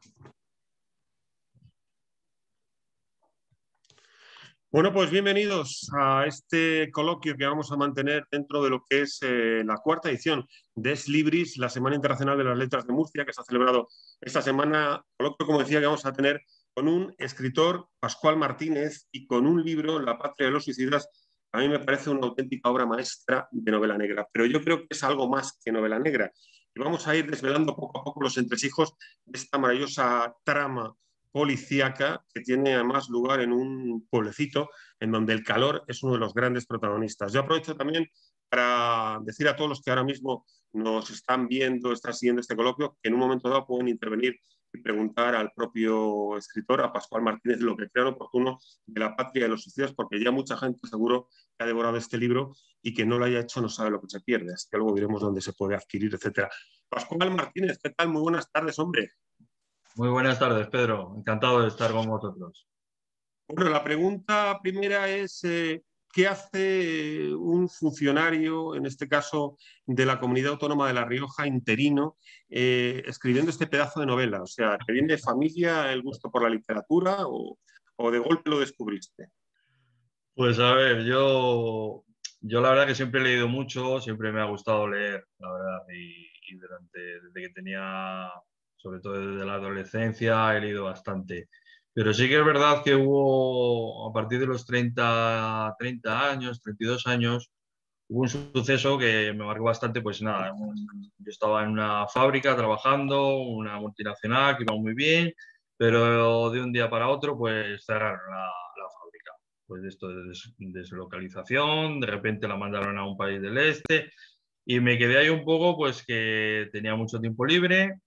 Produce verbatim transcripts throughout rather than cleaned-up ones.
Bueno, pues bienvenidos a este coloquio que vamos a mantener dentro de lo que es eh, la cuarta edición de Es Libris, la Semana Internacional de las Letras de Murcia, que se ha celebrado esta semana. Coloquio, como decía, que vamos a tener con un escritor, Pascual Martínez, y con un libro, La Patria de los Suicidas. A mí me parece una auténtica obra maestra de novela negra, pero yo creo que es algo más que novela negra. Y vamos a ir desvelando poco a poco los entresijos de esta maravillosa trama policíaca que tiene además lugar en un pueblecito en donde el calor es uno de los grandes protagonistas. Yo aprovecho también para decir a todos los que ahora mismo nos están viendo, están siguiendo este coloquio, que en un momento dado pueden intervenir y preguntar al propio escritor, a Pascual Martínez, lo que crean oportuno de La Patria de los Suicidas, porque ya mucha gente seguro que ha devorado este libro y que no lo haya hecho no sabe lo que se pierde. Así que luego diremos dónde se puede adquirir, etcétera. Pascual Martínez, ¿qué tal? Muy buenas tardes, hombre. Muy buenas tardes, Pedro. Encantado de estar con vosotros. Bueno, la pregunta primera es, eh, ¿qué hace un funcionario, en este caso de la Comunidad Autónoma de La Rioja, interino, eh, escribiendo este pedazo de novela? O sea, ¿te viene de familia el gusto por la literatura o, o de golpe lo descubriste? Pues a ver, yo, yo la verdad que siempre he leído mucho, siempre me ha gustado leer, la verdad, y, y durante, desde que tenía, sobre todo desde la adolescencia, he leído bastante. Pero sí que es verdad que hubo, a partir de los treinta, treinta años, treinta y dos años, hubo un suceso que me marcó bastante, pues nada, un- yo estaba en una fábrica trabajando, una multinacional que iba muy bien, pero de un día para otro pues cerraron la, la fábrica. Pues esto de des- deslocalización, de repente la mandaron a un país del este y me quedé ahí un poco pues que tenía mucho tiempo libre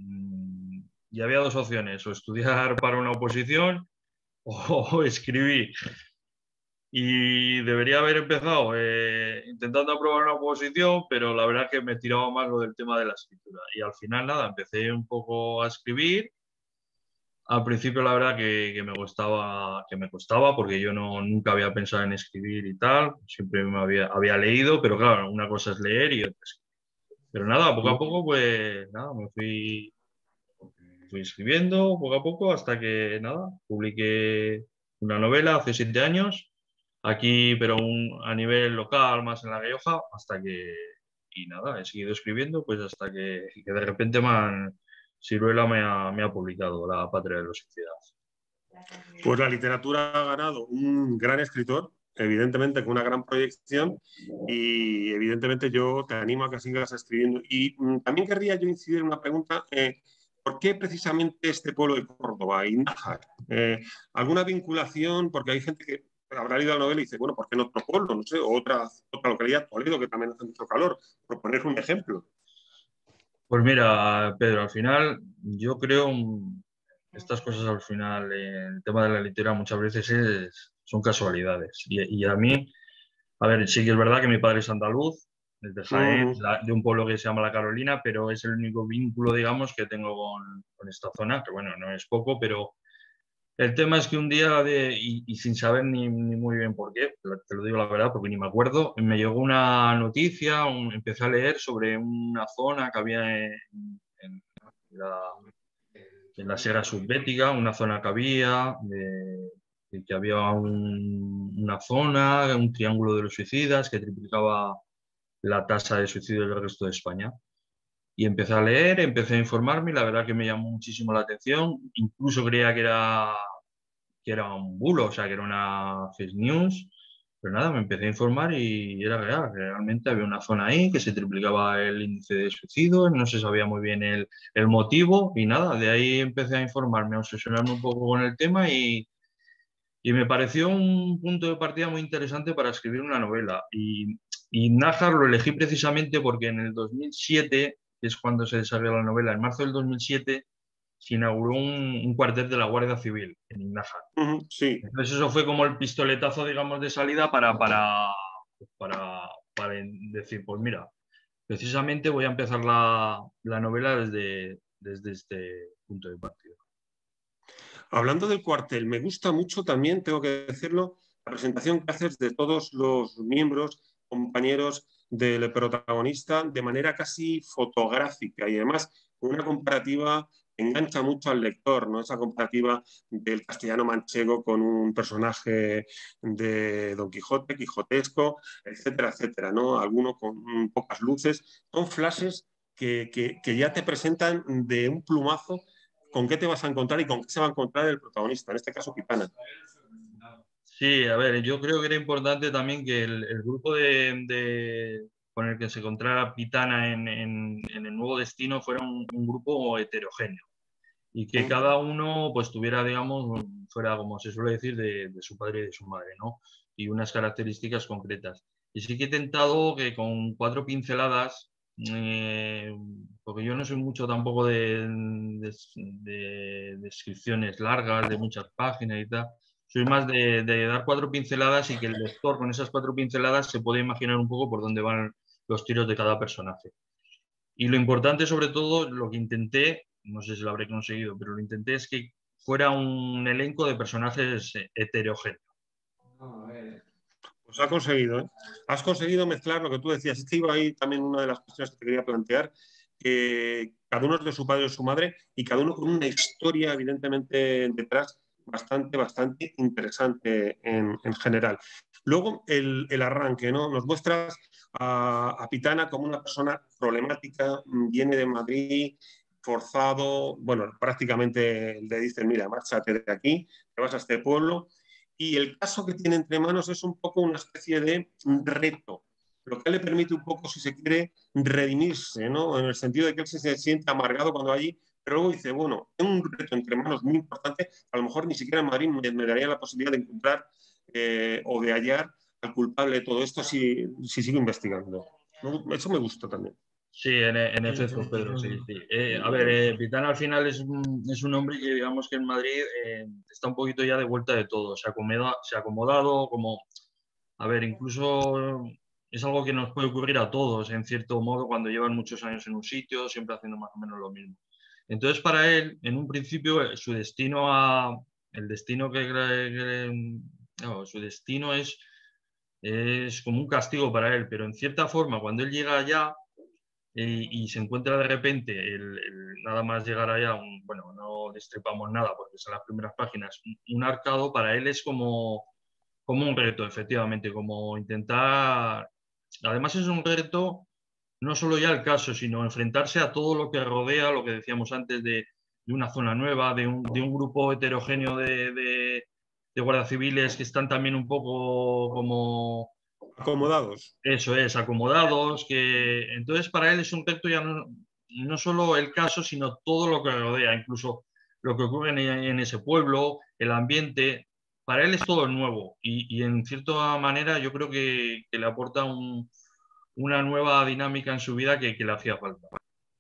mm, y había dos opciones, o estudiar para una oposición o escribir. Y debería haber empezado eh, intentando aprobar una oposición, pero la verdad es que me tiraba más lo del tema de la escritura. Y al final, nada, empecé un poco a escribir. Al principio, la verdad que, que me costaba, que me costaba, porque yo no, nunca había pensado en escribir y tal. Siempre me había, había leído, pero claro, una cosa es leer y otra es... Pero nada, poco a poco, pues nada, me fui, fui escribiendo poco a poco hasta que, nada, publiqué una novela hace siete años aquí, pero un, a nivel local, más en La Rioja, hasta que, y nada, he seguido escribiendo, pues hasta que, que de repente man, Siruela me ha, me ha publicado La Patria de los Suicidas. Pues la literatura ha ganado un gran escritor, evidentemente con una gran proyección, y evidentemente yo te animo a que sigas escribiendo. Y mm, también querría yo incidir en una pregunta, eh, ¿por qué precisamente este pueblo de Córdoba y Nájar? Eh, ¿Alguna vinculación? Porque hay gente que habrá leído la novela y dice, bueno, ¿por qué no otro pueblo? No sé, otra, otra localidad, Toledo, que también hace mucho calor, por poner un ejemplo. Pues mira, Pedro, al final yo creo mm, estas cosas al final, eh, el tema de la literatura muchas veces es, son casualidades. Y, y a mí, a ver, sí que es verdad que mi padre es andaluz, es de Jaén, Uh -huh. la- de un pueblo que se llama La Carolina, pero es el único vínculo, digamos, que tengo con, con esta zona, que bueno, no es poco, pero el tema es que un día, de, y, y sin saber ni, ni muy bien por qué, te lo digo la verdad porque ni me acuerdo, me llegó una noticia, un- empecé a leer sobre una zona que había en, en la, en la Sierra Subbética, una zona que había, de, de que había un- una zona, un triángulo de los suicidas que triplicaba la tasa de suicidio del resto de España. Y empecé a leer, empecé a informarme y la verdad que me llamó muchísimo la atención. Incluso creía que era, que era un bulo, o sea, que era una fake news. Pero nada, me empecé a informar y era real. Realmente había una zona ahí que se triplicaba el índice de suicidio, no se sabía muy bien el, el motivo y nada, de ahí empecé a informarme, a obsesionarme un poco con el tema y, y me pareció un punto de partida muy interesante para escribir una novela. Y, y Nájar lo elegí precisamente porque en el dos mil siete, que es cuando se desarrolló la novela, en marzo del dos mil siete, se inauguró un, un cuartel de la Guardia Civil en Nájar. Uh -huh. Sí. Entonces eso fue como el pistoletazo, digamos, de salida para, para, para, para decir, pues mira, precisamente voy a empezar la, la novela desde, desde este punto de partida. Hablando del cuartel, me gusta mucho también, tengo que decirlo, la presentación que haces de todos los miembros, compañeros del protagonista de manera casi fotográfica y además una comparativa engancha mucho al lector, ¿no? Esa comparativa del castellano manchego con un personaje de Don Quijote, quijotesco, etcétera, etcétera, ¿no? Alguno con pocas luces. Son flashes que, que, que ya te presentan de un plumazo con qué te vas a encontrar y con qué se va a encontrar el protagonista, en este caso Pitana. Sí, a ver, yo creo que era importante también que el, el grupo de, de, con el que se encontrara Pitana en, en, en el nuevo destino fuera un, un grupo heterogéneo y que ¿Sí? cada uno pues tuviera, digamos, fuera, como se suele decir, de, de su padre y de su madre, ¿no? Y unas características concretas. Y sí que he intentado que con cuatro pinceladas, eh, porque yo no soy mucho tampoco de, de, de descripciones largas, de muchas páginas y tal, soy más de, de dar cuatro pinceladas y que el lector con esas cuatro pinceladas se puede imaginar un poco por dónde van los tiros de cada personaje. Y lo importante, sobre todo, lo que intenté, no sé si lo habré conseguido, pero lo intenté es que fuera un elenco de personajes heterogéneos. Pues ha conseguido, ¿eh? Has conseguido mezclar lo que tú decías. Es que iba ahí también una de las cuestiones que te quería plantear, que cada uno es de su padre o de su madre y cada uno con una historia, evidentemente, detrás bastante, bastante interesante en, en general. Luego, el, el, arranque, ¿no? Nos muestras a, a Pitana como una persona problemática, viene de Madrid, forzado, bueno, prácticamente le dicen, mira, márchate de aquí, te vas a este pueblo. Y el caso que tiene entre manos es un poco una especie de reto, lo que le permite un poco, si se quiere, redimirse, ¿no? En el sentido de que él se siente amargado cuando allí, pero luego dice, bueno, tengo un reto entre manos muy importante, a lo mejor ni siquiera en Madrid me, me daría la posibilidad de encontrar eh, o de hallar al culpable de todo esto si, si sigo investigando. Eso me gusta también. Sí, en, en efecto, Pedro, sí, sí. Eh, a ver, eh, Pitana al final es un, es un hombre que digamos que en Madrid eh, está un poquito ya de vuelta de todo. Se ha, acomoda, se ha acomodado como, a ver, incluso es algo que nos puede ocurrir a todos, en cierto modo, cuando llevan muchos años en un sitio, siempre haciendo más o menos lo mismo. Entonces, para él, en un principio, su destino a, el destino que, que no, su destino es, es como un castigo para él, pero en cierta forma, cuando él llega allá, eh, y se encuentra de repente el, el nada más llegar allá, un, bueno, no destripamos nada porque son las primeras páginas, un, un arcado para él es como, como un reto, efectivamente, como intentar, además es un reto no solo ya el caso, sino enfrentarse a todo lo que rodea, lo que decíamos antes de, de una zona nueva, de un, de un grupo heterogéneo de, de, de guardias civiles que están también un poco como Acomodados. eso es, acomodados, que entonces para él es un reto ya no, no solo el caso, sino todo lo que rodea, incluso lo que ocurre en, en ese pueblo, el ambiente, para él es todo nuevo y, y en cierta manera yo creo que, que le aporta un, una nueva dinámica en su vida que, que le hacía falta.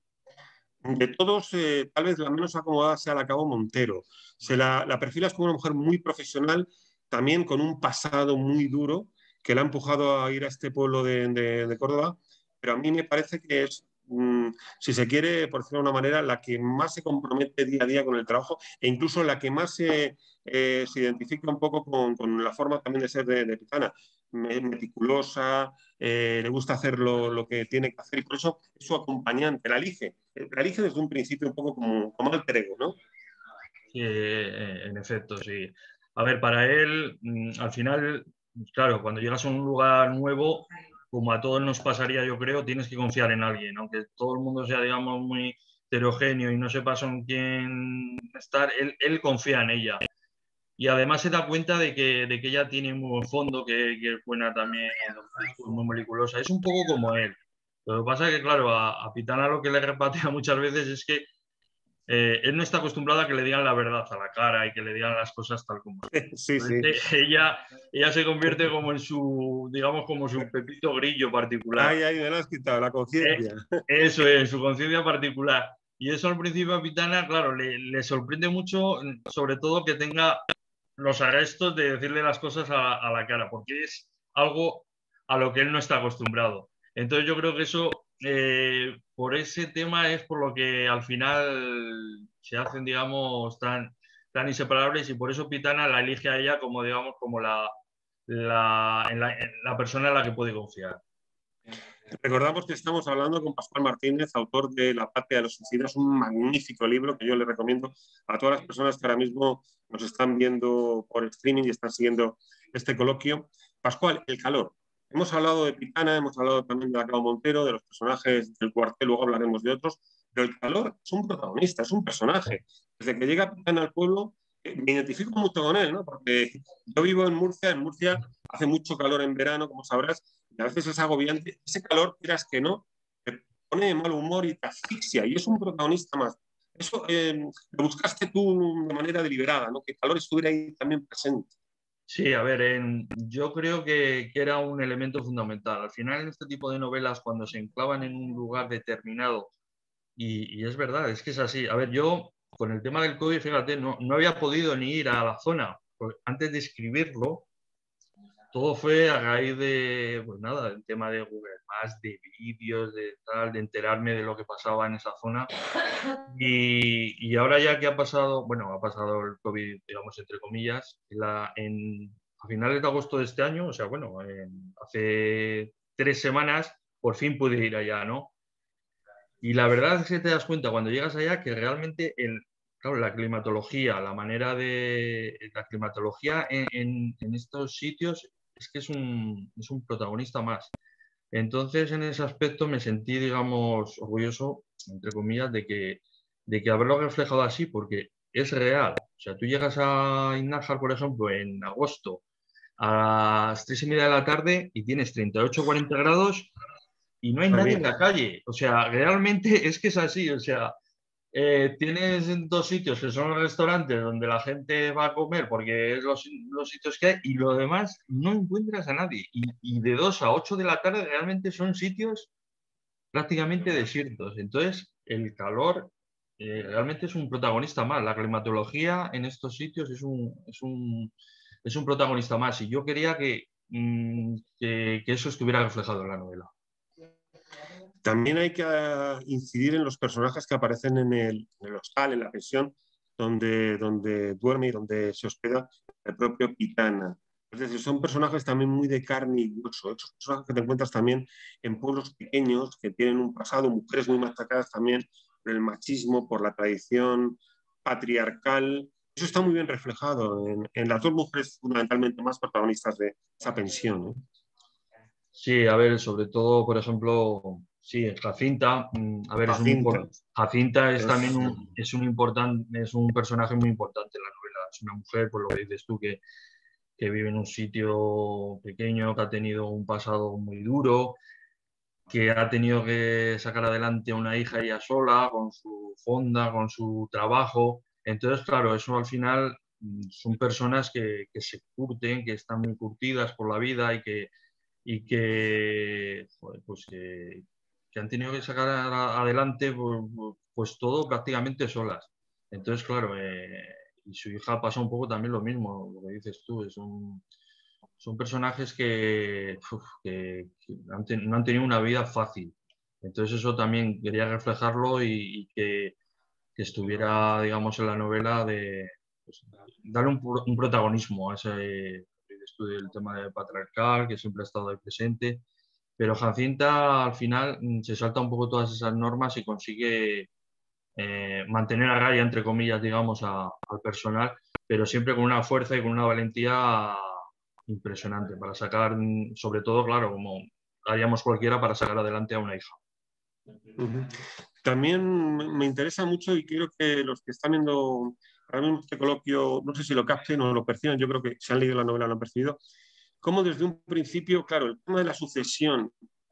De todos, eh, tal vez la menos acomodada sea la Cabo Montero. Se la, la perfilas como una mujer muy profesional, también con un pasado muy duro, que la ha empujado a ir a este pueblo de, de, de Córdoba, pero a mí me parece que es, mmm, si se quiere, por decirlo de una manera, la que más se compromete día a día con el trabajo e incluso la que más se, eh, se identifica un poco con, con, la forma también de ser de, de Pitana, meticulosa, eh, le gusta hacer lo, lo, que tiene que hacer y por eso es su acompañante, la elige, la elige desde un principio un poco como, como alter ego, ¿no? Sí, en efecto, sí. A ver, para él, al final, claro, cuando llegas a un lugar nuevo, como a todos nos pasaría, yo creo, tienes que confiar en alguien, aunque todo el mundo sea, digamos, muy heterogéneo y no sepas con quién estar, él, él confía en ella. Y además se da cuenta de que, de que ella tiene muy buen fondo, que, que es buena también, muy meticulosa. Es un poco como él. Lo que pasa es que, claro, a, a Pitana lo que le repatea muchas veces es que eh, él no está acostumbrado a que le digan la verdad a la cara y que le digan las cosas tal como son. Sí, sí. Entonces, ella, ella se convierte como en su, digamos, como su pepito grillo particular. Ay, ay, me lo has quitado, la Eh, conciencia. eso es, su conciencia particular. Y eso al principio a Pitana, claro, le, le sorprende mucho, sobre todo que tenga los arrestos de decirle las cosas a, a la cara, porque es algo a lo que él no está acostumbrado. Entonces yo creo que eso, eh, por ese tema es por lo que al final se hacen, digamos, tan, tan inseparables y por eso Pitana la elige a ella como, digamos, como la, la, en la, en la persona en la que puede confiar. Recordamos que estamos hablando con Pascual Martínez, autor de La Patria de los Suicidas, un magnífico libro que yo le recomiendo a todas las personas que ahora mismo nos están viendo por streaming y están siguiendo este coloquio. Pascual, el calor. Hemos hablado de Pitana, hemos hablado también de Acabo Montero, de los personajes del cuartel, luego hablaremos de otros, pero el calor es un protagonista, es un personaje. Desde que llega Pitana al pueblo, eh, me identifico mucho con él, ¿no? Porque yo vivo en Murcia, en Murcia hace mucho calor en verano, como sabrás, y a veces es agobiante. Ese calor, quieras que no, te pone de mal humor y te asfixia, y es un protagonista más. Eso eh, lo buscaste tú de manera deliberada, ¿no? Que el calor estuviera ahí también presente. Sí, a ver, en, yo creo que, que era un elemento fundamental. Al final, en este tipo de novelas, cuando se enclavan en un lugar determinado, y, y es verdad, es que es así. A ver, yo con el tema del COVID, fíjate, no, no había podido ni ir a la zona. Porque antes de escribirlo, todo fue a raíz de, pues nada, el tema de Google Maps, de vídeos, de tal, de enterarme de lo que pasaba en esa zona. Y, y ahora ya que ha pasado, bueno, ha pasado el COVID, digamos, entre comillas, la, en, a finales de agosto de este año, o sea, bueno, en, hace tres semanas, por fin pude ir allá, ¿no? Y la verdad es que te das cuenta cuando llegas allá que realmente el, claro, la climatología, la manera de... La climatología en, en, en estos sitios es que es un, es un protagonista más. Entonces, en ese aspecto me sentí, digamos, orgulloso, entre comillas, de que, de que haberlo reflejado así, porque es real. O sea, tú llegas a Innájar, por ejemplo, en agosto a las tres y media de la tarde y tienes treinta y ocho o cuarenta grados y no hay Madre nadie en mía. la calle. O sea, realmente es que es así. O sea, eh, tienes dos sitios que son los restaurantes donde la gente va a comer porque es los, los sitios que hay y lo demás no encuentras a nadie. Y, y de dos a ocho de la tarde realmente son sitios prácticamente desiertos. Entonces, el calor eh, realmente es un protagonista más. La climatología en estos sitios es un, es un, es un protagonista más. Y yo quería que, mm, que, que eso estuviera reflejado en la novela. También hay que uh, incidir en los personajes que aparecen en el, en el hostal, en la pensión, donde, donde duerme y donde se hospeda el propio Pitana. Es decir, son personajes también muy de carne y hueso. Esos personajes que te encuentras también en pueblos pequeños que tienen un pasado, mujeres muy machacadas también por el machismo, por la tradición patriarcal. Eso está muy bien reflejado en, en las dos mujeres fundamentalmente más protagonistas de esa pensión, ¿eh? Sí, a ver, sobre todo, por ejemplo, sí, Jacinta, mm, a ver, es un Jacinta impor- Jacinta es también es un, es un importante, es un personaje muy importante en la novela. Es una mujer, por lo que dices tú, que, que vive en un sitio pequeño, que ha tenido un pasado muy duro, que ha tenido que sacar adelante a una hija ella sola, con su fonda, con su trabajo. Entonces, claro, eso al final mm, son personas que, que se curten, que están muy curtidas por la vida y que y que, joder, pues que, que han tenido que sacar a- adelante pues, pues todo prácticamente solas. Entonces, claro, eh, y su hija pasa un poco también lo mismo, lo que dices tú, es un- son personajes que, uf, que- que han ten- no han tenido una vida fácil. Entonces eso también quería reflejarlo y, y que, que estuviera, digamos, en la novela de pues, darle un, pro- un protagonismo a ese estudio del tema de patriarcal, que siempre ha estado ahí presente. Pero Jacinta al final mm, se salta un poco todas esas normas y consigue eh, mantener a raya, entre comillas, digamos, a- al personal, pero siempre con una fuerza y con una valentía impresionante para sacar, mm, sobre todo, claro, como haríamos cualquiera para sacar adelante a una hija. Ujú. También me interesa mucho y quiero que los que están viendo ahora mismo este coloquio, no sé si lo capten o lo perciban, yo creo que si han leído la novela lo han percibido, cómo desde un principio, claro, el tema de la sucesión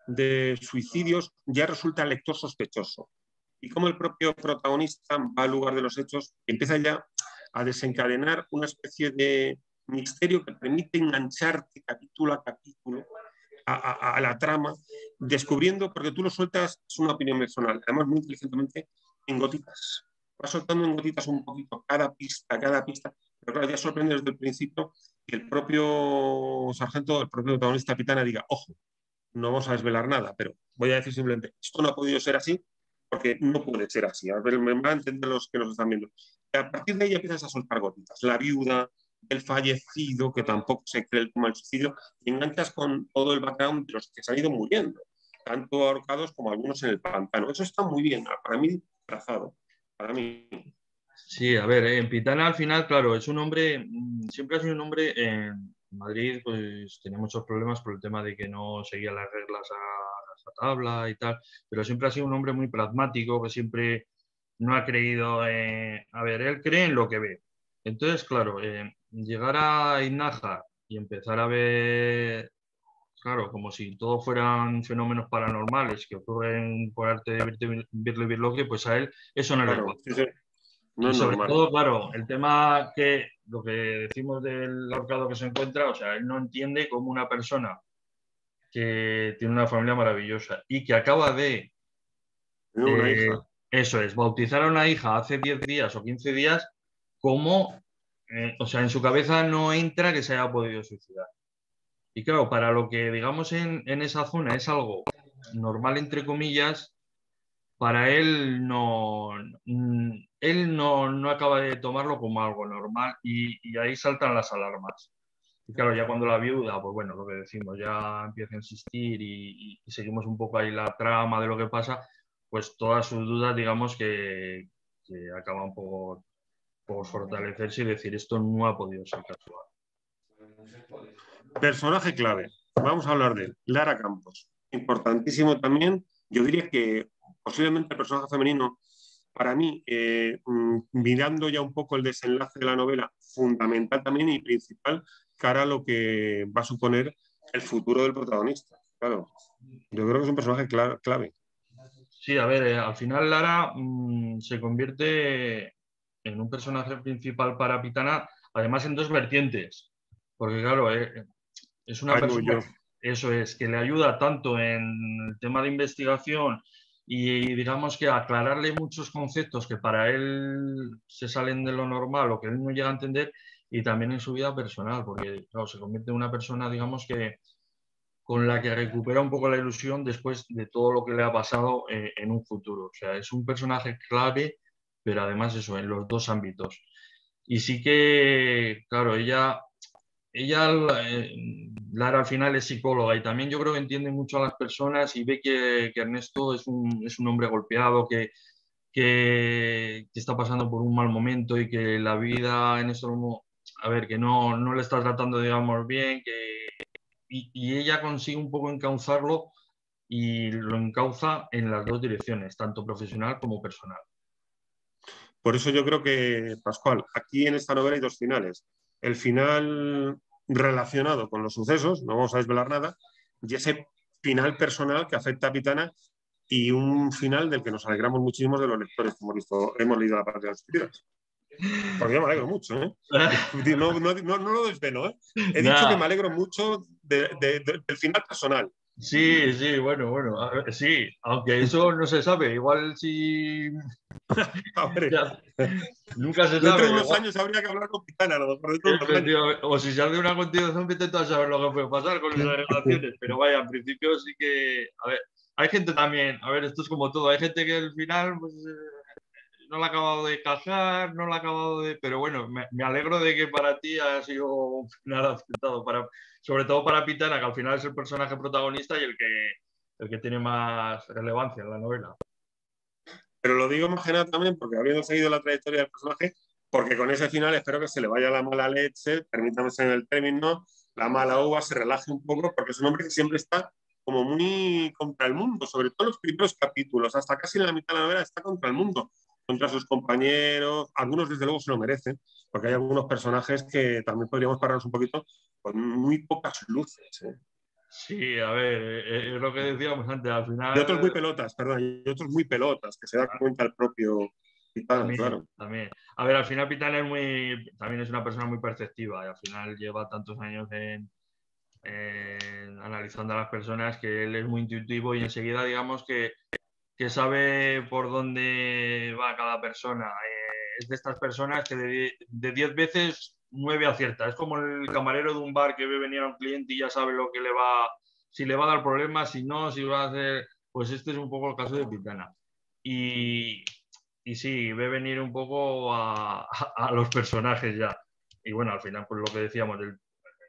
de suicidios ya resulta al lector sospechoso y cómo el propio protagonista va al lugar de los hechos y empieza ya a desencadenar una especie de misterio que permite engancharte capítulo a capítulo a, a, a, la trama, descubriendo, porque tú lo sueltas, es una opinión personal, además muy inteligentemente, en gotitas. Vas soltando en gotitas un poquito cada pista, cada pista, pero claro, ya sorprende desde el principio que el propio sargento, el propio protagonista Pitana diga, ojo, no vamos a desvelar nada, pero voy a decir simplemente, esto no ha podido ser así porque no puede ser así. A ver, me van a entender los que nos están viendo. Y a partir de ahí empiezas a soltar gotitas. La viuda, el fallecido, que tampoco se cree el tema del suicidio, y enganchas con todo el background de los que se han ido muriendo. tanto ahorcados como algunos en el pantano. Eso está muy bien, para mí, trazado. Para mí. Sí, a ver, en Pitana al final, claro, es un hombre, mm, siempre ha sido un hombre en Madrid, pues tenía muchos problemas por el tema de que no seguía las reglas a, a tabla y tal, pero siempre ha sido un hombre muy pragmático, que siempre no ha creído en... A ver, él cree en lo que ve. Entonces, claro, eh, llegar a Inaja y empezar a ver, claro, como si todo fueran fenómenos paranormales que ocurren por arte de Birte- Birli Birloque, pues a él eso no le Claro, cuadra. sí, sí, no Y es sobre normal. todo, claro, el tema que lo que decimos del ahorcado que se encuentra, o sea, él no entiende cómo una persona que tiene una familia maravillosa y que acaba de, Tengo una eh, hija. eso es, bautizar a una hija hace diez días o quince días, cómo, eh, o sea, en su cabeza no entra que se haya podido suicidar. Y claro, para lo que digamos en, en esa zona es algo normal, entre comillas, para él no, mm, él no, no acaba de tomarlo como algo normal y, y ahí saltan las alarmas. Y claro, ya cuando la viuda, pues bueno, lo que decimos, ya empieza a insistir y, y- y seguimos un poco ahí la trama de lo que pasa, pues todas sus dudas, digamos que, que acaban un poco por fortalecerse y decir esto no ha podido ser casual. Personaje clave. Vamos a hablar de él. Lara Campos. Importantísimo también. Yo diría que posiblemente el personaje femenino, para mí, eh, mm, mirando ya un poco el desenlace de la novela, fundamental también y principal cara a lo que va a suponer el futuro del protagonista. Claro, yo creo que es un personaje cla- clave. Sí, a ver, eh, al final Lara mm, se convierte en un personaje principal para Pitana, además en dos vertientes, porque claro, eh, es una Ahí voy persona, yo. eso es, que le ayuda tanto en el tema de investigación y digamos que a aclararle muchos conceptos que para él se salen de lo normal o que él no llega a entender, y también en su vida personal, porque claro, se convierte en una persona, digamos que con la que recupera un poco la ilusión después de todo lo que le ha pasado eh, en un futuro. O sea, es un personaje clave, pero además eso, en los dos ámbitos. Y sí que, claro, ella, ella eh, Lara al final es psicóloga y también yo creo que entiende mucho a las personas y ve que, que Ernesto es un, es un hombre golpeado, que, que, que está pasando por un mal momento y que la vida en eso, a ver, que no, no le está tratando, digamos, bien, que y, y ella consigue un poco encauzarlo y lo encauza en las dos direcciones, tanto profesional como personal. Por eso yo creo que, Pascual, aquí en esta novela hay dos finales. El final relacionado con los sucesos, no vamos a desvelar nada, y ese final personal que afecta a Pitana y un final del que nos alegramos muchísimo de los lectores que hemos, visto, hemos leído La Patria de los Suspiros. Porque yo me alegro mucho, ¿eh? No, no, no, no lo desvelo, ¿eh? He dicho que me Nada, alegro mucho de, de, de, del final personal. sí, sí, bueno, bueno, a ver, sí, aunque eso no se sabe, igual si A ver, ya, nunca se dentro de sabe, unos igual, años habría que hablar con Pitana, a lo mejor dentro de unos años. efectivamente, o si sale una continuación, vete tú a saber lo que puede pasar con esas relaciones, pero vaya, en principio sí que, a ver, hay gente también, a ver, esto es como todo, hay gente que al final, pues, eh, no la ha acabado de casar, no la ha acabado de... Pero bueno, me, me alegro de que para ti haya sido un final aceptado, para, sobre todo para Pitana, que al final es el personaje protagonista y el que, el que tiene más relevancia en la novela. Pero lo digo más que nada también porque habiendo seguido la trayectoria del personaje, porque con ese final espero que se le vaya la mala leche, permítame en el término, la mala uva, se relaje un poco, porque es un hombre que siempre está como muy contra el mundo, sobre todo en los primeros capítulos, hasta casi en la mitad de la novela está contra el mundo, contra sus compañeros, algunos desde luego se lo merecen, porque hay algunos personajes que también podríamos pararnos un poquito con muy pocas luces. ¿eh? Sí, a ver, eh, es lo que decíamos antes, al Y otros muy final pelotas, perdón, y otros muy pelotas, que se da cuenta el propio Titán, también, claro. también. A ver, al final Pitana es muy, también es una persona muy perceptiva y al final lleva tantos años en, en analizando a las personas que él es muy intuitivo y enseguida digamos que que sabe por dónde va cada persona. Eh, es de estas personas que de, de diez veces, nueve acierta. Es como el camarero de un bar que ve venir a un cliente y ya sabe lo que le va, si le va a dar problemas, si no, si va a hacer. Pues este es un poco el caso de Pitana. Y, y sí, ve venir un poco a, a, a los personajes ya. Y bueno, al final, pues lo que decíamos, el,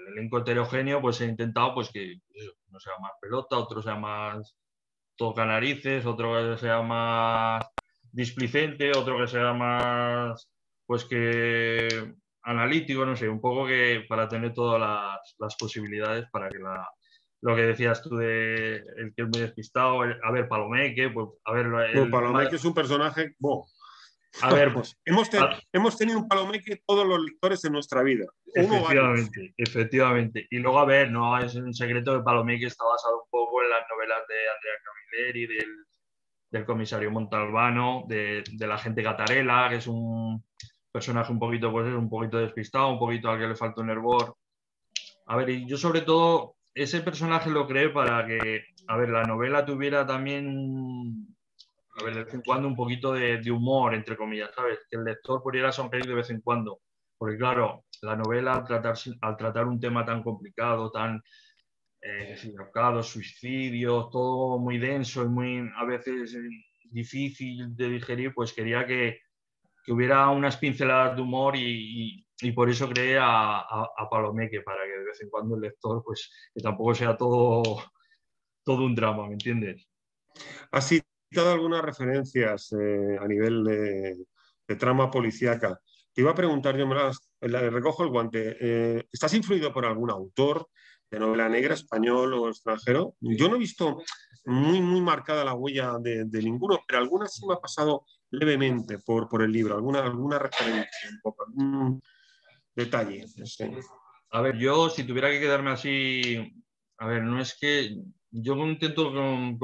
el elenco heterogéneo, pues he intentado pues que uno sea más pelota, otro sea más toca narices, otro que sea más displicente, otro que sea más, pues que analítico, no sé, un poco que para tener todas las, las posibilidades para que la, lo que decías tú de el que es muy despistado, el, a ver, Palomeque, pues a ver, Bueno, el tema, Palomeque es un personaje... Bueno, a ver, hemos, te, a, hemos tenido un Palomeque todos los lectores en nuestra vida, uno o varios. efectivamente, efectivamente. Y luego, a ver, no es un secreto que Palomeque está basado un poco en las novelas de Andrea Camilleri, del, del comisario Montalbano, de, de la gente Catarela, que es un personaje un poquito, pues, un poquito despistado, un poquito al que le falta un hervor. A ver, y yo sobre todo ese personaje lo creé para que, a ver, la novela tuviera también, a ver, de vez en cuando un poquito de, de humor, entre comillas, ¿sabes? Que el lector pudiera sonreír de vez en cuando. Porque claro, la novela al tratar, al tratar un tema tan complicado, tan eh, ahorcados, suicidios, todo muy denso y muy a veces difícil de digerir, pues quería que, que hubiera unas pinceladas de humor y, y, y por eso creé a, a, a, Palomeque, para que de vez en cuando el lector, pues que tampoco sea todo, todo un drama, ¿me entiendes? Has citado algunas referencias eh, a nivel de, de trama policíaca. Te iba a preguntar, yo me las, le recojo el guante. Eh, ¿Estás influido por algún autor de novela negra, español o extranjero? Yo no he visto muy, muy marcada la huella de, de ninguno, pero alguna sí me ha pasado levemente por, por el libro, alguna, alguna referencia, un poco, algún detalle. Sí. A ver, yo si tuviera que quedarme así, a ver, no es que yo intento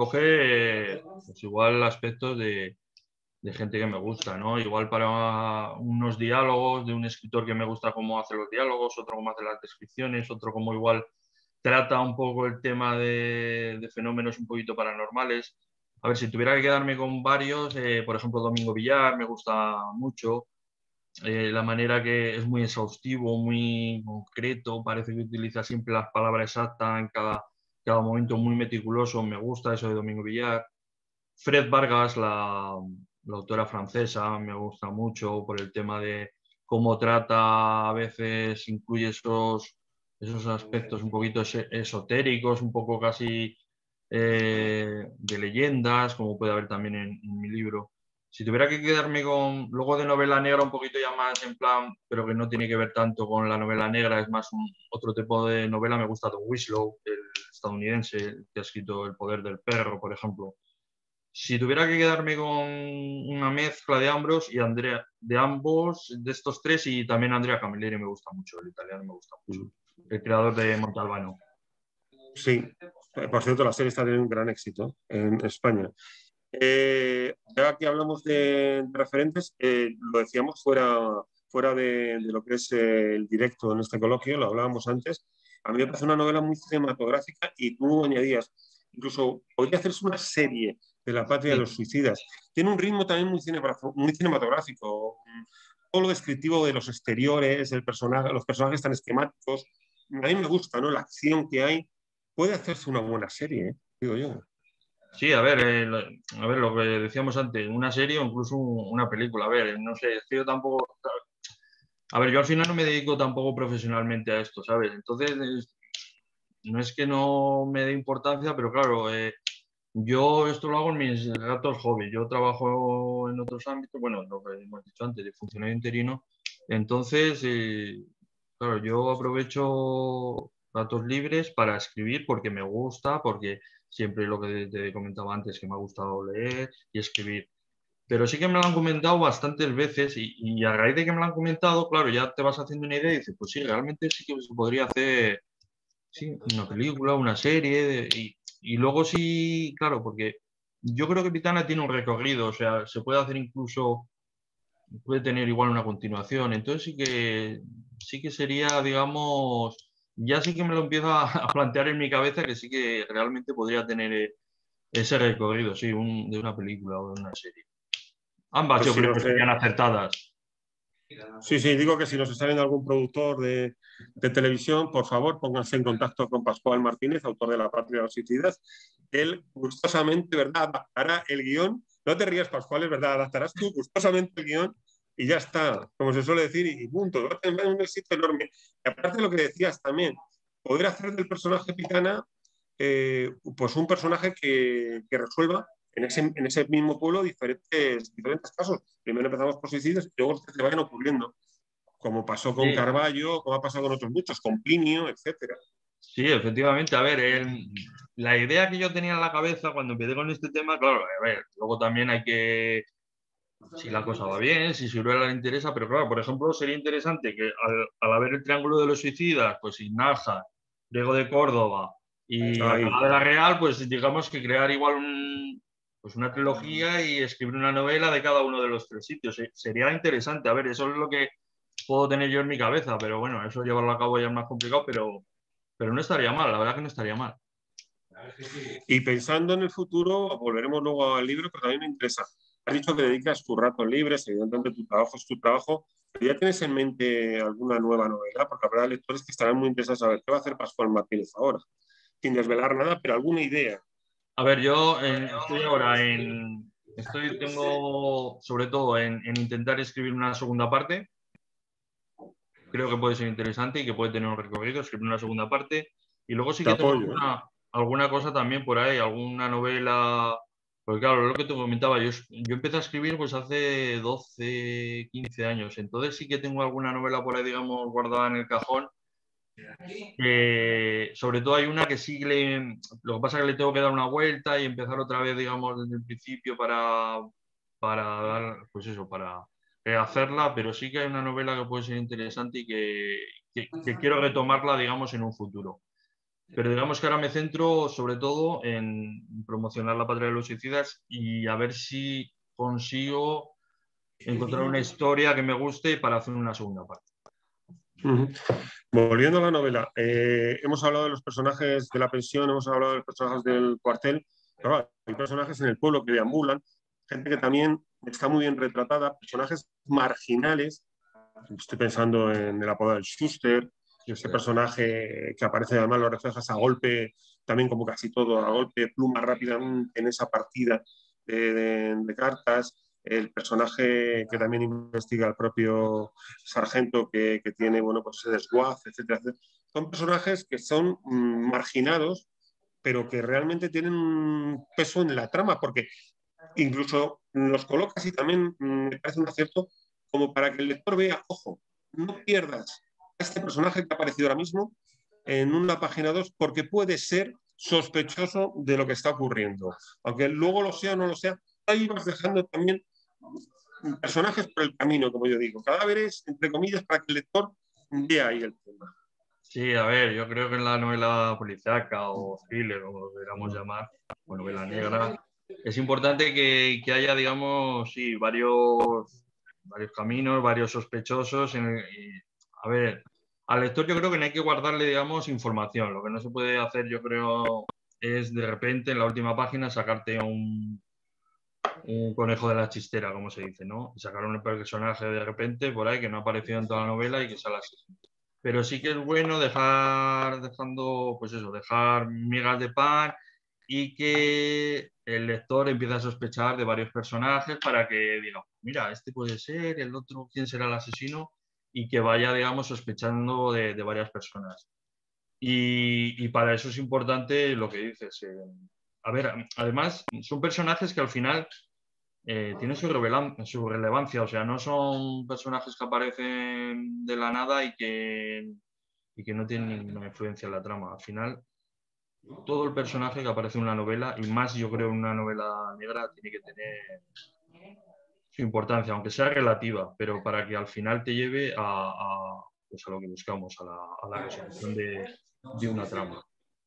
coger pues igual aspectos de, de gente que me gusta, ¿no? Igual para unos diálogos de un escritor que me gusta cómo hace los diálogos, otro cómo hace las descripciones, otro cómo igual trata un poco el tema de, de fenómenos un poquito paranormales. A ver, si tuviera que quedarme con varios, eh, por ejemplo, Domingo Villar me gusta mucho. Eh, la manera que es muy exhaustivo, muy concreto, parece que utiliza siempre las palabras exactas en cada, cada momento, muy meticuloso, me gusta eso de Domingo Villar. Fred Vargas, la, la autora francesa, me gusta mucho por el tema de cómo trata, a veces incluye esos, esos aspectos un poquito esotéricos, un poco casi eh, de leyendas, como puede haber también en, en mi libro. Si tuviera que quedarme con, luego de novela negra, un poquito ya más en plan, pero que no tiene que ver tanto con la novela negra, es más un, otro tipo de novela, me gusta Don Winslow, el estadounidense, que ha escrito El poder del perro, por ejemplo. Si tuviera que quedarme con una mezcla de ambos y Andrea, de ambos, de estos tres, y también Andrea Camilleri me gusta mucho, el italiano me gusta mucho, el creador de Montalbano. Sí, por cierto, la serie está teniendo un gran éxito en España. Eh, ya que hablamos de referentes, eh, lo decíamos fuera, fuera de, de lo que es eh, el directo en este coloquio, lo hablábamos antes. A mí me parece una novela muy cinematográfica y tú añadías, incluso podría hacerse una serie de La patria de Sí. los suicidas. Tiene un ritmo también muy, muy cinematográfico, todo lo descriptivo de los exteriores, el personaje, los personajes tan esquemáticos. A mí me gusta, ¿no? La acción que hay. Puede hacerse una buena serie, ¿eh? Digo yo. Sí, a ver, eh, lo, a ver, lo que decíamos antes, una serie o incluso un, una película. A ver, no sé, es que yo tampoco. A ver, yo al final no me dedico tampoco profesionalmente a esto, ¿sabes? Entonces, es, no es que no me dé importancia, pero claro, eh, yo esto lo hago en mis ratos hobby. Yo trabajo en otros ámbitos, bueno, lo que hemos dicho antes, de funcionario interino. Entonces, eh, claro, yo aprovecho ratos libres para escribir porque me gusta, porque siempre lo que te comentaba antes, que me ha gustado leer y escribir. Pero sí que me lo han comentado bastantes veces y, y a raíz de que me lo han comentado, claro, ya te vas haciendo una idea y dices, pues sí, realmente sí que se podría hacer sí, una película, una serie, de- y, y luego sí, claro, porque yo creo que Pitana tiene un recorrido, o sea, se puede hacer incluso, puede tener igual una continuación, entonces sí que, sí que sería, digamos, ya sí que me lo empiezo a, a plantear en mi cabeza que sí que realmente podría tener eh, ese recorrido, sí, un- de una película o de una serie. Ambas Pues yo si creo no que sé. serían acertadas. Sí, sí, digo que si nos salen algún productor de, de televisión, por favor, pónganse en contacto con Pascual Martínez, autor de La patria de los suicidas. Él gustosamente, ¿verdad?, adaptará el guión. No te rías, Pascual, es verdad, adaptarás tú gustosamente el guión y ya está, como se suele decir, y punto. Va a tener un éxito enorme. Y aparte de lo que decías también, poder hacer del personaje Pitana eh, pues un personaje que, que resuelva en ese, en ese mismo pueblo diferentes, diferentes casos. Primero empezamos por suicidios y luego se vayan ocurriendo, como pasó con Sí, Carballo, como ha pasado con otros muchos, con Plinio, etcétera. sí, efectivamente. A ver, el- la idea que yo tenía en la cabeza cuando empecé con este tema, claro, a ver, luego también hay que, si la cosa va bien, si Siruela le interesa, pero claro, por ejemplo, sería interesante que al, al haber el Triángulo de los Suicidas, pues Inaja, Diego de Córdoba y Ahí. Alcalá de la Real, pues digamos que crear igual un, pues una trilogía y escribir una novela de cada uno de los tres sitios. Se- Sería interesante, a ver, eso es lo que puedo tener yo en mi cabeza, pero bueno, eso llevarlo a cabo ya es más complicado, pero, pero no estaría mal, la verdad que no estaría mal. Y pensando en el futuro, volveremos luego al libro, pero también me interesa. Has dicho que dedicas tus ratos libres, evidentemente tu trabajo es tu trabajo. ¿Ya tienes en mente alguna nueva novela? Porque habrá lectores que estarán muy interesados en saber qué va a hacer Pascual Martínez ahora, sin desvelar nada, pero alguna idea. A ver, yo en- estoy ahora en, estoy, tengo sobre todo en, en intentar escribir una segunda parte. Creo que puede ser interesante y que puede tener un recorrido, escribir una segunda parte. Y luego sí Te que tengo apoyo, ¿eh? alguna, alguna cosa también por ahí, alguna novela. Porque claro, lo que te comentaba, yo, yo empecé a escribir pues hace doce quince años. Entonces sí que tengo alguna novela por ahí, digamos, guardada en el cajón. Eh, sobre todo hay una que sí le, lo que pasa es que le tengo que dar una vuelta y empezar otra vez, digamos, desde el principio para, para dar, pues eso, para hacerla, pero sí que hay una novela que puede ser interesante y que, que, que quiero retomarla, digamos, en un futuro. Pero digamos que ahora me centro sobre todo en promocionar La Patria de los Suicidas y a ver si consigo encontrar una historia que me guste para hacer una segunda parte. Ujú. Volviendo a la novela, eh, hemos hablado de los personajes de la pensión, hemos hablado de los personajes del cuartel, pero bueno, hay personajes en el pueblo que deambulan, gente que también está muy bien retratada, personajes marginales. Estoy pensando en el apodado del Schuster, ese personaje que aparece, además lo reflejas a golpe, también como casi todo, a golpe, pluma rápidamente en esa partida de, de, de cartas. El personaje que también investiga el propio sargento que, que tiene, bueno, pues ese desguaz, etcétera, etcétera. Son personajes que son mmm, marginados, pero que realmente tienen un peso en la trama, porque incluso los colocas y también mmm, me parece un acierto como para que el lector vea, ojo, no pierdas a este personaje que ha aparecido ahora mismo en una página dos porque puede ser sospechoso de lo que está ocurriendo. Aunque luego lo sea o no lo sea, ahí vas dejando también personajes por el camino, como yo digo, cadáveres, entre comillas, para que el lector vea ahí el tema. Sí, a ver, yo creo que en la novela policíaca o thriller, como lo queramos llamar, o novela negra, es importante que, que haya, digamos, sí, varios, varios caminos, varios sospechosos. En el- y, a ver, al lector yo creo que no hay que guardarle, digamos, información. Lo que no se puede hacer, yo creo, es de repente en la última página sacarte un, un conejo de la chistera, como se dice, ¿no? Y sacar un personaje de repente por ahí que no ha aparecido en toda la novela y que sale así. Pero sí que es bueno dejar, dejando, pues eso, dejar migas de pan y que el lector empiece a sospechar de varios personajes para que diga, mira, este puede ser, el otro, ¿quién será el asesino? Y que vaya, digamos, sospechando de, de varias personas. Y, y, para eso es importante lo que dices. Eh, a ver, además, son personajes que al final eh, tiene su, su, relevancia, o sea, no son personajes que aparecen de la nada y que, y que no tienen ninguna influencia en la trama. Al final, todo el personaje que aparece en una novela, y más yo creo en una novela negra, tiene que tener su importancia, aunque sea relativa, pero para que al final te lleve a, a, pues a lo que buscamos, a la, a la resolución de, de una trama.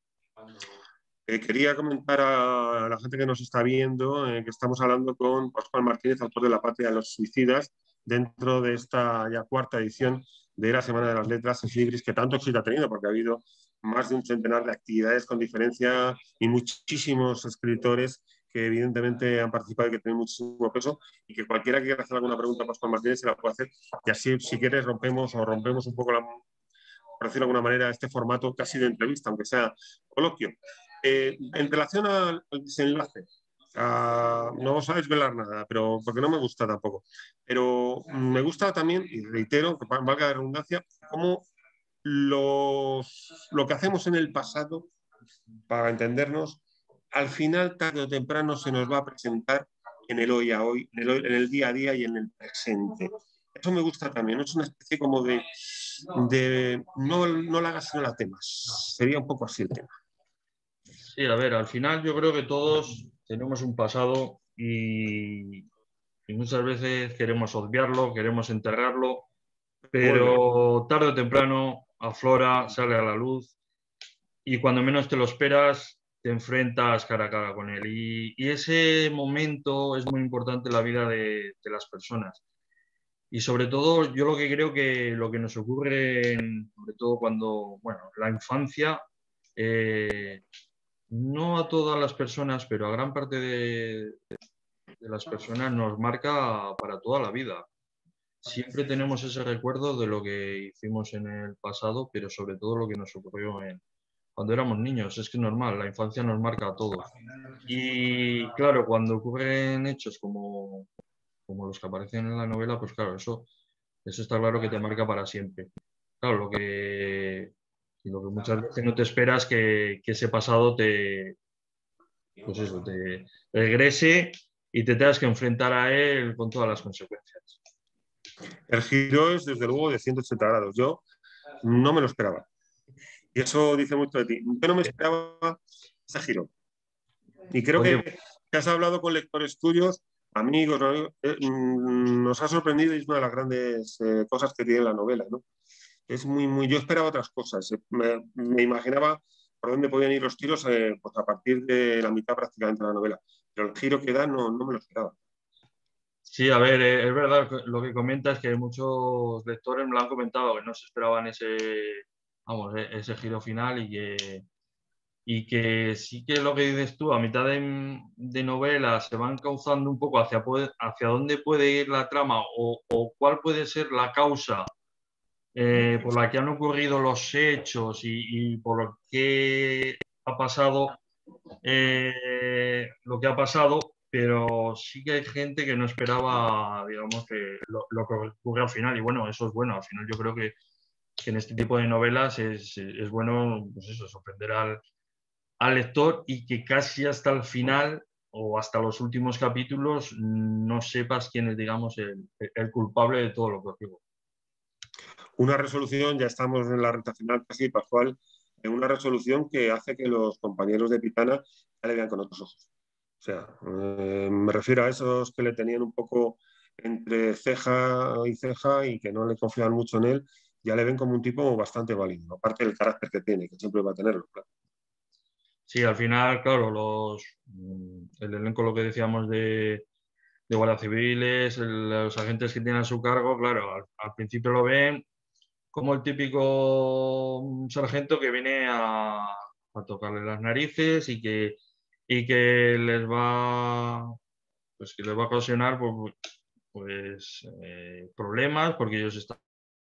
Eh, quería comentar a, a la gente que nos está viendo eh, que estamos hablando con Pascual Martínez, autor de La Patria de los Suicidas, dentro de esta ya cuarta edición de la Semana de las Letras Ex Libris, que tanto éxito ha tenido, porque ha habido más de un centenar de actividades con diferencia y muchísimos escritores que evidentemente han participado y que tienen muchísimo peso, y que cualquiera que quiera hacer alguna pregunta a Pascual Martínez se la puede hacer, y así, si quieres, rompemos o rompemos un poco la, por decirlo de alguna manera, este formato casi de entrevista, aunque sea coloquio. Eh, en relación al, al desenlace, uh, no vamos a desvelar nada, pero porque no me gusta tampoco. Pero me gusta también, y reitero, que valga la redundancia, cómo los, lo que hacemos en el pasado, para entendernos, al final, tarde o temprano, se nos va a presentar en el hoy a hoy, en el, hoy, en el día a día y en el presente. Eso me gusta también, ¿no? Es una especie como de, de no, no la hagas, no la temas. Sería un poco así el tema. Sí, a ver, al final yo creo que todos tenemos un pasado y, y muchas veces queremos obviarlo, queremos enterrarlo, pero tarde o temprano aflora, sale a la luz y cuando menos te lo esperas te enfrentas cara a cara con él. Y, y ese momento es muy importante en la vida de, de las personas. Y sobre todo, yo lo que creo que lo que nos ocurre, en, sobre todo cuando, bueno, la infancia, eh, no a todas las personas, pero a gran parte de, de las personas nos marca para toda la vida. Siempre tenemos ese recuerdo de lo que hicimos en el pasado, pero sobre todo lo que nos ocurrió en, cuando éramos niños. Es que es normal, la infancia nos marca a todos. Y claro, cuando ocurren hechos como, como los que aparecen en la novela, pues claro, eso, eso está claro que te marca para siempre. Claro, lo que, lo que muchas veces no te esperas que, que ese pasado te, pues eso, te regrese y te tengas que enfrentar a él con todas las consecuencias. El giro es, desde luego, de ciento ochenta grados. Yo no me lo esperaba. Y eso dice mucho de ti. Yo no me esperaba ese giro. Y creo Oye, que, que has hablado con lectores tuyos, amigos, ¿no? Eh, nos ha sorprendido y es una de las grandes eh, cosas que tiene la novela, ¿no? Es muy, muy. Yo esperaba otras cosas. Me, me imaginaba por dónde podían ir los tiros eh, pues a partir de la mitad prácticamente de la novela. Pero el giro que da no, no me lo esperaba. sí, a ver, eh, es verdad lo que comentas, que muchos lectores me lo han comentado, que no se esperaban ese, vamos, e- ese giro final y que, y que sí que lo que dices tú, a mitad de, de novela se van cauzando un poco hacia, hacia dónde puede ir la trama o, o cuál puede ser la causa eh, por la que han ocurrido los hechos y, y por lo que ha pasado eh, lo que ha pasado, pero sí que hay gente que no esperaba, digamos, que lo, lo que ocurre al final. Y bueno, eso es bueno. Al final yo creo que, que en este tipo de novelas es, es bueno, pues eso, sorprender al, al lector y que casi hasta el final o hasta los últimos capítulos no sepas quién es, digamos, el, el culpable de todo lo que ocurre. Una resolución, ya estamos en la recta final casi, Pascual, en una resolución que hace que los compañeros de Pitana ya le vean con otros ojos. O sea, eh, me refiero a esos que le tenían un poco entre ceja y ceja y que no le confiaban mucho en él, ya le ven como un tipo bastante válido, aparte del carácter que tiene, que siempre va a tenerlo. Claro. Sí, al final, claro, los, el elenco, lo que decíamos de, de guardias civiles, el, los agentes que tienen a su cargo, claro, al, al principio lo ven como el típico sargento que viene a, a tocarle las narices y que, y que les va, pues que les va a ocasionar pues, pues eh, problemas porque ellos están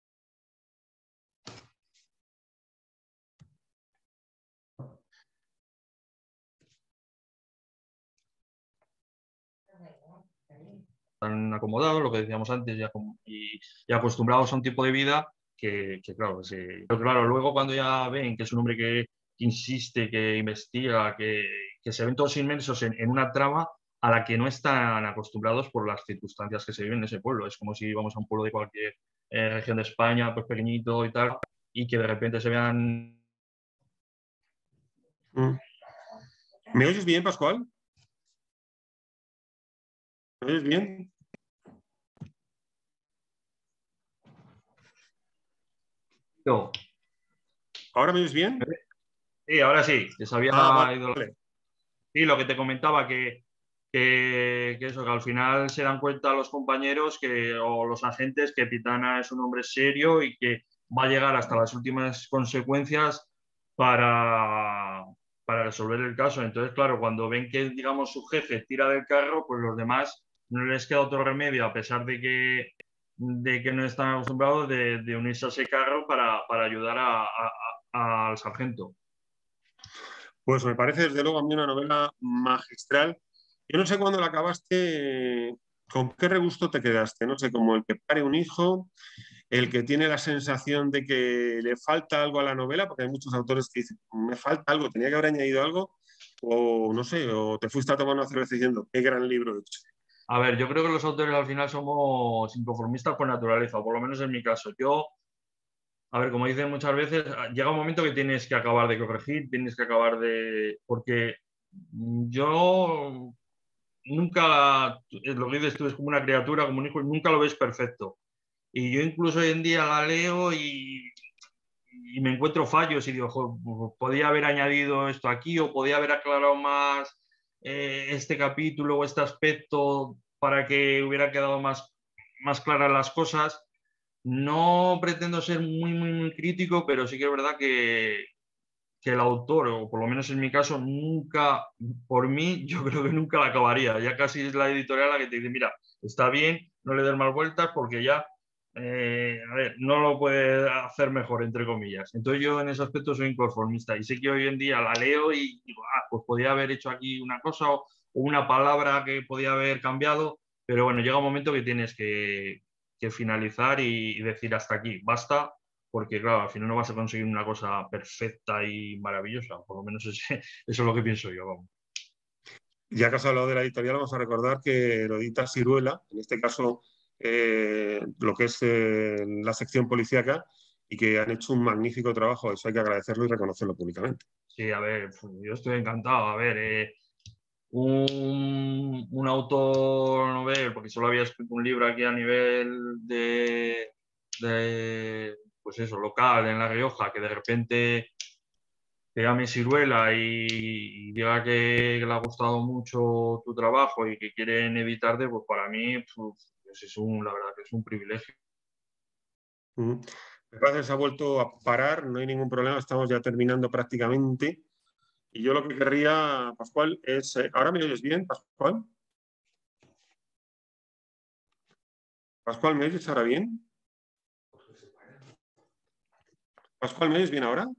acomodados, lo que decíamos antes, ya, y, y acostumbrados a un tipo de vida que, que claro, se, pero claro, luego cuando ya ven que es un hombre que, que insiste, que investiga, que, que se ven todos inmersos en, en, una trama a la que no están acostumbrados por las circunstancias que se viven en ese pueblo. Es como si íbamos a un pueblo de cualquier eh, región de España, pues pequeñito y tal, y que de repente se vean... Mm. ¿Me oyes bien, Pascual? ¿Me oyes bien? No. ¿Ahora me oyes bien? Sí, ahora sí, que se había Ah, vale. ido... Sí, lo que te comentaba, que, que, que, eso, que al final se dan cuenta los compañeros que, o los agentes que Pitana es un hombre serio y que va a llegar hasta las últimas consecuencias para, para resolver el caso. Entonces, claro, cuando ven que, digamos, su jefe tira del carro, pues los demás no les queda otro remedio, a pesar de que, de que no están acostumbrados, de, de unirse a ese carro para, para ayudar a, a, a, al sargento. Pues me parece, desde luego, a mí una novela magistral. Yo no sé cuándo la acabaste, con qué regusto te quedaste. No sé, como el que pare un hijo, el que tiene la sensación de que le falta algo a la novela, porque hay muchos autores que dicen, me falta algo, tenía que haber añadido algo, o no sé, o te fuiste a tomar una cerveza diciendo, qué gran libro he hecho. A ver, yo creo que los autores al final somos inconformistas por naturaleza, o por lo menos en mi caso. Yo, a ver, como dicen muchas veces, llega un momento que tienes que acabar de corregir, tienes que acabar de... Porque yo nunca, lo que dices tú, es como una criatura, como un hijo, nunca lo ves perfecto. Y yo incluso hoy en día la leo y, y me encuentro fallos y digo, "Jo, podía haber añadido esto aquí o podía haber aclarado más eh, este capítulo o este aspecto para que hubiera quedado más, más claras las cosas". No pretendo ser muy, muy, muy crítico, pero sí que es verdad que, que el autor, o por lo menos en mi caso, nunca, por mí, yo creo que nunca la acabaría. Ya casi es la editorial la que te dice, mira, está bien, no le des más vueltas porque ya, eh, a ver, no lo puede hacer mejor, entre comillas. Entonces yo en ese aspecto soy inconformista y sé que hoy en día la leo y digo, ah, pues podía haber hecho aquí una cosa o, o una palabra que podía haber cambiado, pero bueno, llega un momento que tienes que, que finalizar y, y decir hasta aquí, basta, porque claro, al final no vas a conseguir una cosa perfecta y maravillosa, por lo menos ese, eso es lo que pienso yo, vamos. Ya que has hablado de la editorial, vamos a recordar que lo edita Siruela, en este caso eh, lo que es eh, la sección policíaca, y que han hecho un magnífico trabajo, eso hay que agradecerlo y reconocerlo públicamente. Sí, a ver, yo estoy encantado, a ver, eh, un, un autor novel, porque solo había escrito un libro aquí a nivel de, de, pues eso, local, en La Rioja, que de repente te llame Siruela y, y diga que le ha gustado mucho tu trabajo y que quieren editarte, pues para mí pues, es un, la verdad que es un privilegio. Mm. Me parece que se ha vuelto a parar, no hay ningún problema, estamos ya terminando prácticamente. Y yo lo que querría, Pascual, es... Eh, ¿ahora me oyes bien, Pascual? Pascual, ¿me oyes ahora bien? Pascual, ¿me oyes bien ahora?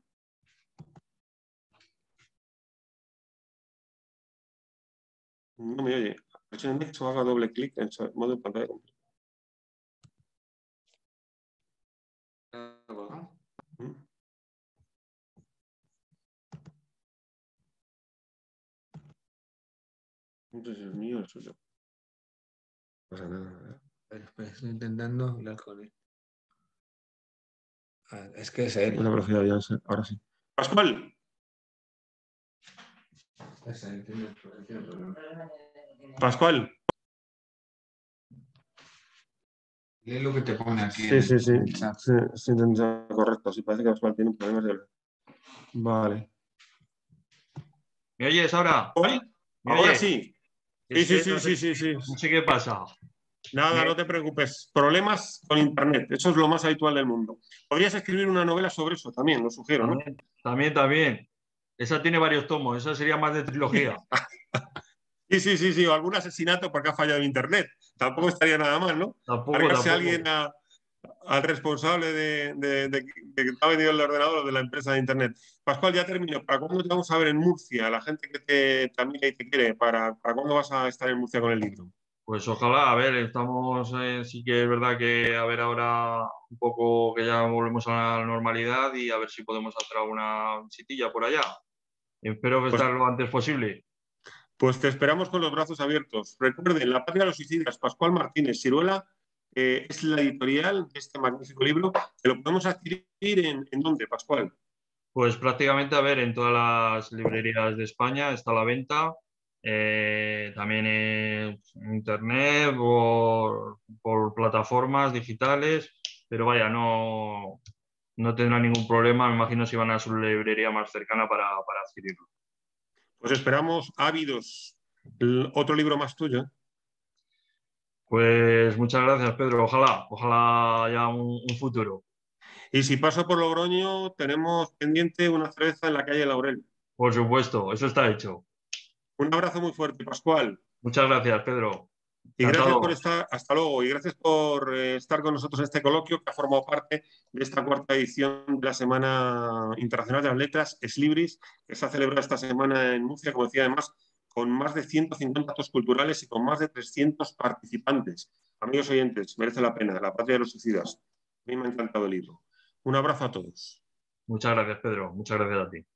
No me oye. De hecho, haga doble clic en modo de pantalla completa. ¿Mm? No sé si es mío o es suyo. No pasa nada. Estoy intentando hablar con él. Ah, es que es él. Una velocidad ya, ahora sí. Pascual. Es él, tiene problema. Pascual. Lee lo que te pone aquí. Sí, en sí, el, sí. en el chat. Sí, sí, correcto. Sí, parece que Pascual tiene un problema de... Vale. ¿Me oyes ahora? ¿Cuál? ¿Me Ahora oyes? sí. Sí, Es sí, que sí, no sí, sé, sí, sí. no sé qué pasa. Nada, Me- no te preocupes. Problemas con Internet. Eso es lo más habitual del mundo. Podrías escribir una novela sobre eso también, lo sugiero, ¿no? También, también, también. Esa tiene varios tomos, esa sería más de trilogía. Sí, sí, sí, sí. O algún asesinato porque ha fallado Internet. Tampoco estaría nada mal, ¿no? Tampoco, Cargarse a tampoco. alguien a, al responsable de, de, de, de que te ha venido el ordenador de la empresa de Internet. Pascual, ya termino. ¿Para cuándo te vamos a ver en Murcia? La gente que te, te admira y te quiere. ¿Para, ¿Para cuándo vas a estar en Murcia con el libro? Pues ojalá, a ver, estamos, eh, sí que es verdad que a ver ahora un poco que ya volvemos a la normalidad y a ver si podemos hacer alguna visitilla por allá. Espero que Pues, estar lo antes posible. pues te esperamos con los brazos abiertos. Recuerden, La Patria de los Suicidas, Pascual Martínez Siruela, eh, es la editorial de este magnífico libro. Que lo podemos adquirir en, ¿en dónde, Pascual? Pues prácticamente, a ver, en todas las librerías de España está a la venta, eh, también en internet, por, por plataformas digitales, pero vaya, no, no tendrá ningún problema, me imagino si van a su librería más cercana para, para adquirirlo. Pues esperamos ávidos. El otro libro más tuyo. Pues muchas gracias, Pedro. Ojalá, ojalá haya un, un futuro. Y si paso por Logroño, tenemos pendiente una cerveza en la calle Laurel. Por supuesto, eso está hecho. Un abrazo muy fuerte, Pascual. Muchas gracias, Pedro. Y gracias por Encantado. estar, hasta luego, y gracias por eh, estar con nosotros en este coloquio que ha formado parte de esta cuarta edición de la Semana Internacional de las Letras, Eslibris, que se ha celebrado esta semana en Murcia, como decía, además, con más de ciento cincuenta actos culturales y con más de trescientos participantes. Amigos oyentes, merece la pena, La Patria de los Suicidas. mí me ha encantado el libro. Un abrazo a todos. Muchas gracias, Pedro. Muchas gracias a ti.